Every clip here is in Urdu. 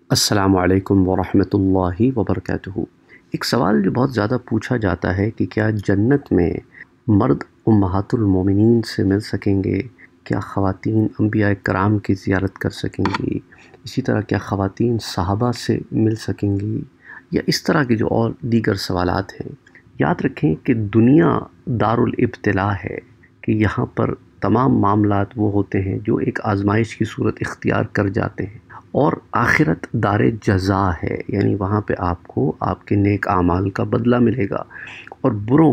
السلام علیکم ورحمۃ اللہ وبرکاتہ۔ ایک سوال جو بہت زیادہ پوچھا جاتا ہے کہ کیا جنت میں مرد امہات المومنین سے مل سکیں گے؟ کیا خواتین انبیاء کرام کی زیارت کر سکیں گی؟ اسی طرح کیا خواتین صحابہ سے مل سکیں گی؟ یا اس طرح کے جو اور دیگر سوالات ہیں، یاد رکھیں کہ دنیا دار الابتلاء ہے، کہ یہاں پر تمام معاملات وہ ہوتے ہیں جو ایک آزمائش کی صورت اختیار کر جاتے ہیں، اور آخرت دار جزا ہے، یعنی وہاں پہ آپ کو آپ کے نیک اعمال کا بدلہ ملے گا اور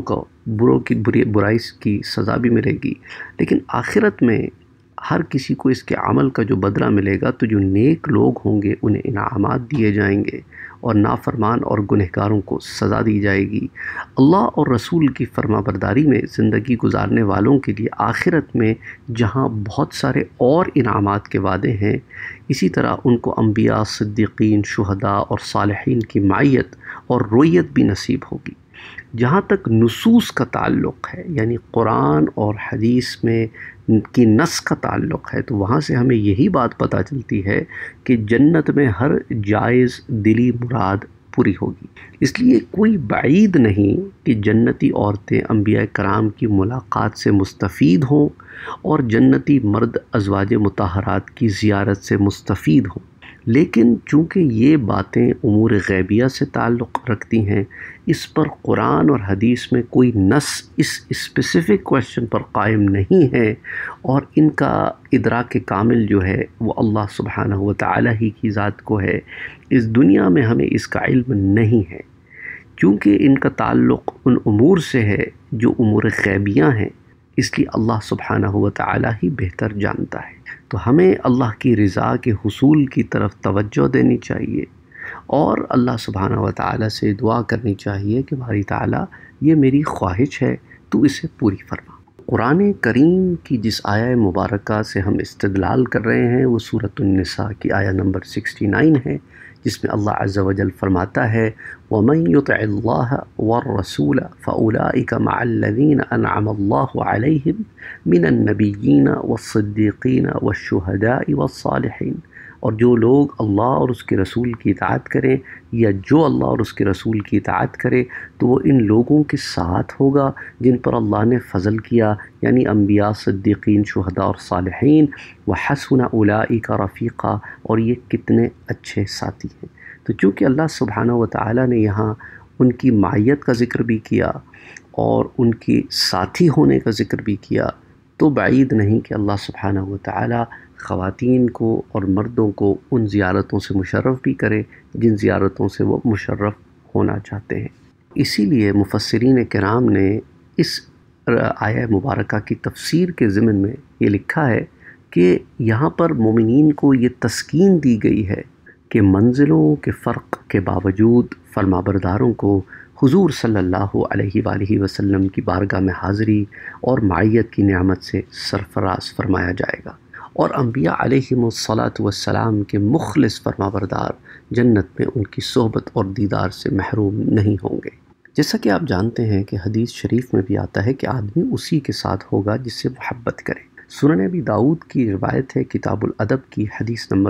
بروں کی برائی کی سزا بھی ملے گی۔ لیکن آخرت میں ہر کسی کو اس کے عمل کا جو بدلہ ملے گا، تو جو نیک لوگ ہوں گے انہیں انعامات دیے جائیں گے اور نافرمان اور گنہگاروں کو سزا دی جائے گی۔ اللہ اور رسول کی فرما برداری میں زندگی گزارنے والوں کے لیے آخرت میں جہاں بہت سارے اور انعامات کے وعدے ہیں، اسی طرح ان کو انبیاء، صدیقین، شہداء اور صالحین کی معیت اور رویت بھی نصیب ہوگی۔ جہاں تک نصوص کا تعلق ہے، یعنی قرآن اور حدیث میں کی نص کا تعلق ہے، تو وہاں سے ہمیں یہی بات پتہ چلتی ہے کہ جنت میں ہر جائز دلی مراد پوری ہوگی۔ اس لیے کوئی بعید نہیں کہ جنتی عورتیں انبیاء کرام کی ملاقات سے مستفید ہوں اور جنتی مرد ازواج مطہرات کی زیارت سے مستفید ہوں، لیکن چونکہ یہ باتیں امور غیبیہ سے تعلق رکھتی ہیں، اس پر قرآن اور حدیث میں کوئی نص اس اسپیسیفک کویشچن پر قائم نہیں ہے، اور ان کا ادراک کامل جو ہے وہ اللہ سبحانہ و تعالی ہی کی ذات کو ہے۔ اس دنیا میں ہمیں اس کا علم نہیں ہے، کیونکہ ان کا تعلق ان امور سے ہے جو امور غیبیہ ہیں، اس لیے اللہ سبحانہ و تعالی ہی بہتر جانتا ہے۔ تو ہمیں اللہ کی رضا کے حصول کی طرف توجہ دینی چاہیے، اور اللہ سبحانہ و تعالی سے دعا کرنی چاہیے کہ باری تعالی یہ میری خواہش ہے، تو اسے پوری فرما۔ قرآن کریم کی جس آیہ مبارکہ سے ہم استدلال کر رہے ہیں وہ سورۃ النساء کی آیہ نمبر 69 ہے، جس میں اللہ عز و جل فرماتا ہے وَمَن يُطِعِ اللَّهَ وَالرَّسُولَ فَأُولَٰئِكَ مَعَ الَّذِينَ أَنْعَمَ اللَّهُ عَلَيْهِمْ مِنَ النَّبِيِّينَ وَالصِّدِّيقِينَ وَالشُّهَدَاءِ وَالصَّالِحِينَ۔ اور جو لوگ اللہ اور اس کے رسول کی اطاعت کریں، یا جو اللہ اور اس کے رسول کی اطاعت کرے، تو وہ ان لوگوں کے ساتھ ہوگا جن پر اللہ نے فضل کیا، یعنی انبیاء، صدیقین، شہداء اور صالحین۔ وَحَسُنَ أُولَٰئِكَ رَفِيقًا، اور یہ کتنے اچھے ساتھی ہیں۔ تو چونکہ اللہ سبحانہ و تعالی نے یہاں ان کی معیت کا ذکر بھی کیا اور ان کی ساتھی ہونے کا ذکر بھی کیا، تو بعید نہیں کہ اللہ سبحانہ و تعالی خواتین کو اور مردوں کو ان زیارتوں سے مشرف بھی کرے جن زیارتوں سے وہ مشرف ہونا چاہتے ہیں۔ اسی لیے مفسرین کرام نے اس آیہ مبارکہ کی تفسیر کے ضمن میں یہ لکھا ہے کہ یہاں پر مومنین کو یہ تسکین دی گئی ہے کہ منزلوں کے فرق کے باوجود فرمانبرداروں کو حضور صلی اللہ علیہ وآلہ وسلم کی بارگاہ میں حاضری اور معیت کی نعمت سے سرفراز فرمایا جائے گا، اور انبیاء علیہم الصلاۃ والسلام کے مخلص فرمانبردار جنت میں ان کی صحبت اور دیدار سے محروم نہیں ہوں گے۔ جیسا کہ آپ جانتے ہیں کہ حدیث شریف میں بھی آتا ہے کہ آدمی اسی کے ساتھ ہوگا جس سے محبت کرے۔ سنن ابی داؤد کی روایت ہے، کتاب الادب کی، حدیث نمبر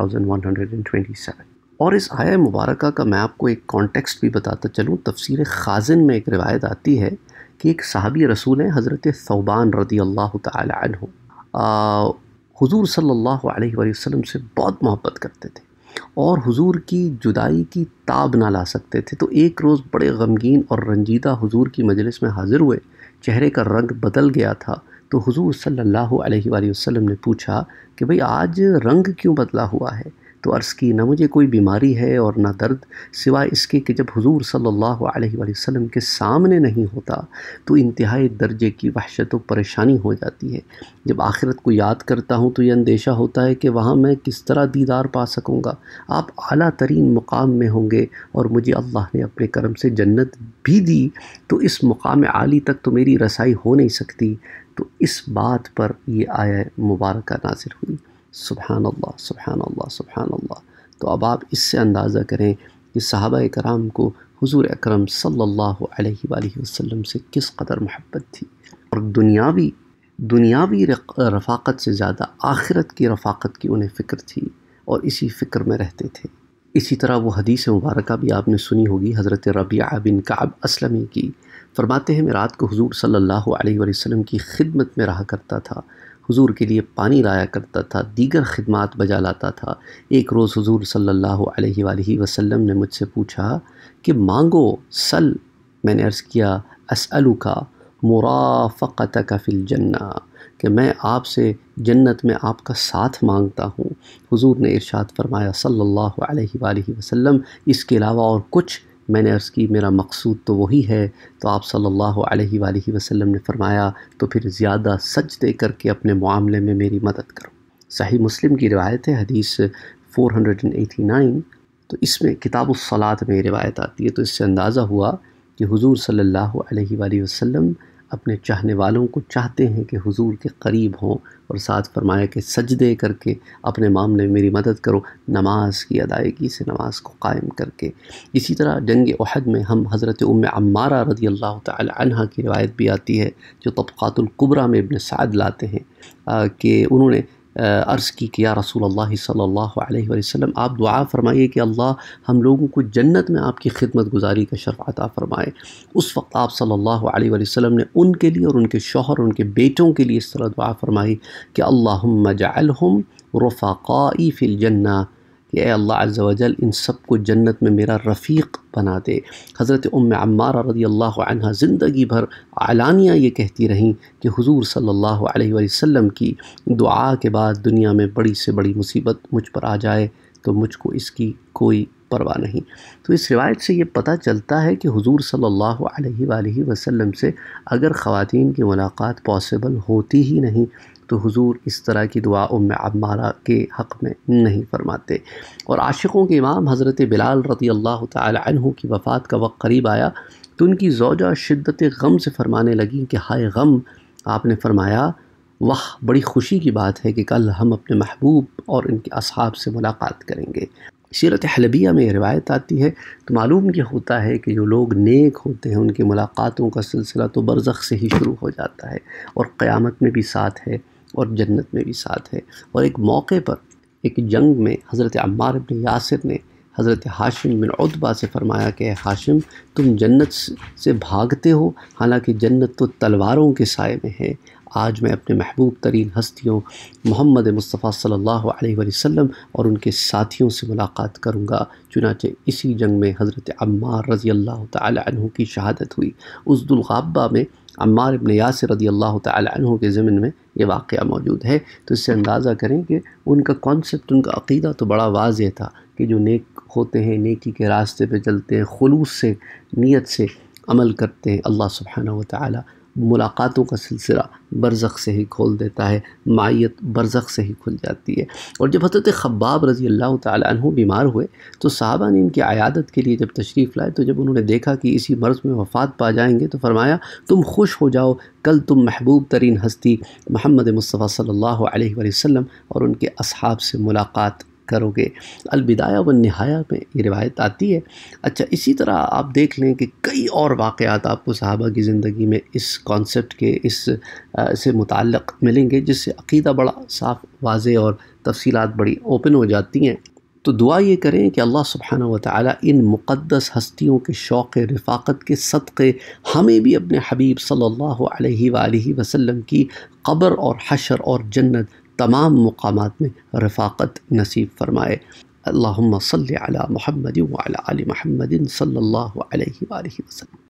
5127۔ اور اس آیہ مبارکہ کا میں آپ کو ایک کانٹیکسٹ بھی بتاتا چلوں۔ تفسیر خازن میں ایک روایت آتی ہے کہ ایک صحابی رسول ہیں حضرت ثوبان رضی اللہ تعالی عنہ، حضور صلی اللہ علیہ وآلہ وسلم سے بہت محبت کرتے تھے اور حضور کی جدائی کی تاب نہ لا سکتے تھے۔ تو ایک روز بڑے غمگین اور رنجیدہ حضور کی مجلس میں حاضر ہوئے، چہرے کا رنگ بدل گیا تھا۔ تو حضور صلی اللہ علیہ وآلہ وسلم نے پوچھا کہ بھئی آج رنگ کیوں بدلا ہوا ہے؟ تو عرض کی نہ مجھے کوئی بیماری ہے اور نہ درد، سوائے اس کے کہ جب حضور صلی اللہ علیہ وآلہ وسلم کے سامنے نہیں ہوتا تو انتہائی درجے کی وحشت و پریشانی ہو جاتی ہے۔ جب آخرت کو یاد کرتا ہوں تو یہ اندیشہ ہوتا ہے کہ وہاں میں کس طرح دیدار پا سکوں گا۔ آپ اعلیٰ ترین مقام میں ہوں گے اور مجھے اللہ نے اپنے کرم سے جنت بھی دی، تو اس مقام عالی تک تو میری رسائی ہو نہیں سکتی۔ تو اس بات پر یہ آیہ مبارکہ نازل ہوئی۔ سبحان اللہ، سبحان اللہ، سبحان اللہ۔ تو اب آپ اس سے اندازہ کریں کہ صحابہ کرام کو حضور اکرم صلی اللہ علیہ وآلہ وسلم سے کس قدر محبت تھی، اور دنیاوی رفاقت سے زیادہ آخرت کی رفاقت کی انہیں فکر تھی، اور اسی فکر میں رہتے تھے۔ اسی طرح وہ حدیث مبارکہ بھی آپ نے سنی ہوگی حضرت ربیعہ بن کعب اسلمی کی، فرماتے ہیں میں رات کو حضور صلی اللہ علیہ وآلہ وسلم کی خدمت میں رہا کرتا تھا، حضور کے لیے پانی لایا کرتا تھا، دیگر خدمات بجا لاتا تھا۔ ایک روز حضور صلی اللہ علیہ وآلہ وسلم نے مجھ سے پوچھا کہ مانگو، سل۔ میں نے عرض کیا اسألک مرافقتک فی الجنہ، کہ میں آپ سے جنت میں آپ کا ساتھ مانگتا ہوں۔ حضور نے ارشاد فرمایا صلی اللہ علیہ وآلہ وسلم اس کے علاوہ اور کچھ؟ میں نے عرض کی میرا مقصود تو وہی ہے۔ تو آپ صلی اللہ علیہ وآلہ وسلم نے فرمایا تو پھر زیادہ سجدے کر کے اپنے معاملے میں میری مدد کرو۔ صحیح مسلم کی روایت ہے، حدیث 489۔ تو اس میں کتاب الصلاۃ میں یہ روایت آتی ہے، تو اس سے اندازہ ہوا کہ حضور صلی اللہ علیہ وآلہ وسلم اپنے چاہنے والوں کو چاہتے ہیں کہ حضور کے قریب ہوں، اور ساتھ فرمایا کہ سجدے کر کے اپنے معاملے میں میری مدد کرو، نماز کی ادائیگی سے نماز کو قائم کر کے۔ اسی طرح جنگ احد میں ہم حضرت ام عمارہ رضی اللہ تعالی عنہ کی روایت بھی آتی ہے، جو طبقات الکبریٰ میں ابن سعد لاتے ہیں، کہ انہوں نے عرض کی کہ یا رسول اللہ صلی اللہ علیہ وآلہ وسلم آپ دعا فرمائیے کہ اللہ ہم لوگوں کو جنت میں آپ کی خدمت گزاری کا شرف عطا فرمائے۔ اس وقت آپ صلی اللہ علیہ وآلہ وسلم نے ان کے لیے اور ان کے شوہر اور ان کے بیٹوں کے لیے اس طرح دعا فرمائی کہ اللہم اجعلہم رفقائی فی الجنہ، کہ اے اللہ عز و جل ان سب کو جنت میں میرا رفیق بنا دے۔ حضرت ام عمارہ رضی اللہ عنہ زندگی بھر علانیہ یہ کہتی رہیں کہ حضور صلی اللہ علیہ وآلہ وسلم کی دعا کے بعد دنیا میں بڑی سے بڑی مصیبت مجھ پر آ جائے تو مجھ کو اس کی کوئی پرواہ نہیں۔ تو اس روایت سے یہ پتہ چلتا ہے کہ حضور صلی اللہ علیہ وآلہ وسلم سے اگر خواتین کی ملاقات پاسبل ہوتی ہی نہیں تو حضور اس طرح کی دعا ام عمارہ کے حق میں نہیں فرماتے۔ اور عاشقوں کے امام حضرت بلال رضی اللہ تعالی عنہ کی وفات کا وقت قریب آیا تو ان کی زوجہ شدت غم سے فرمانے لگیں کہ ہائے غم۔ آپ نے فرمایا واہ، بڑی خوشی کی بات ہے کہ کل ہم اپنے محبوب اور ان کے اصحاب سے ملاقات کریں گے۔ سیرت حلبیہ میں یہ روایت آتی ہے تو معلوم یہ ہوتا ہے کہ جو لوگ نیک ہوتے ہیں ان کی ملاقاتوں کا سلسلہ تو برزخ سے ہی شروع ہو جاتا ہے، اور قیامت میں بھی ساتھ ہے اور جنت میں بھی ساتھ ہے۔ اور ایک موقع پر ایک جنگ میں حضرت عمار بن یاسر نے حضرت ہاشم بن عتبہ سے فرمایا کہ اے ہاشم تم جنت سے بھاگتے ہو، حالانکہ جنت تو تلواروں کے سائے میں ہے۔ آج میں اپنے محبوب ترین ہستیوں محمد مصطفیٰ صلی اللہ علیہ وآلہ وسلم اور ان کے ساتھیوں سے ملاقات کروں گا۔ چنانچہ اسی جنگ میں حضرت عمار رضی اللہ تعالی عنہ کی شہادت ہوئی۔ اس ذوالغابہ میں عمار ابن یاسر رضی اللہ تعالی عنہ کے ضمن میں یہ واقعہ موجود ہے۔ تو اس سے اندازہ کریں کہ ان کا کانسیپٹ، ان کا عقیدہ تو بڑا واضح تھا کہ جو نیک ہوتے ہیں، نیکی کے راستے پہ چلتے ہیں، خلوص سے نیت سے عمل کرتے ہیں، اللہ سبحانہ و تعالی ملاقاتوں کا سلسلہ برزخ سے ہی کھول دیتا ہے، معیت برزخ سے ہی کھل جاتی ہے۔ اور جب حضرت خباب رضی اللہ تعالی عنہ بیمار ہوئے تو صحابہ نے ان کی عیادت کے لیے جب تشریف لائے تو جب انہوں نے دیکھا کہ اسی مرض میں وفات پا جائیں گے تو فرمایا تم خوش ہو جاؤ، کل تم محبوب ترین ہستی محمد مصطفیٰ صلی اللہ علیہ وآلہ وسلم اور ان کے اصحاب سے ملاقات کرو گے۔ البدایہ والنہایہ میں یہ روایت آتی ہے۔ اچھا، اسی طرح آپ دیکھ لیں کہ کئی اور واقعات آپ کو صحابہ کی زندگی میں اس کانسیپٹ کے اس سے متعلق ملیں گے، جس سے عقیدہ بڑا صاف واضح اور تفصیلات بڑی اوپن ہو جاتی ہیں۔ تو دعا یہ کریں کہ اللہ سبحانہ و تعالی ان مقدس ہستیوں کے شوق رفاقت کے صدقے ہمیں بھی اپنے حبیب صلی اللہ علیہ وآلہ وسلم کی قبر اور حشر اور جنت تمام مقامات میں رفاقت نصیب فرمائے۔ اللہم صلی علی محمد وعلی آل محمد صلی اللہ علیہ وآلہ وسلم۔